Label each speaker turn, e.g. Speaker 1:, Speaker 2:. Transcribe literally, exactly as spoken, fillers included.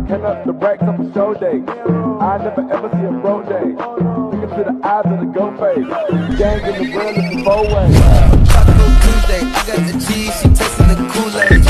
Speaker 1: Hang up the racks on the show day. I never ever see a bro day. Look into the eyes of the go face. Gang in the world is the four way.
Speaker 2: Tropical Tuesday, I got the cheese, she tasting the Kool-Aid.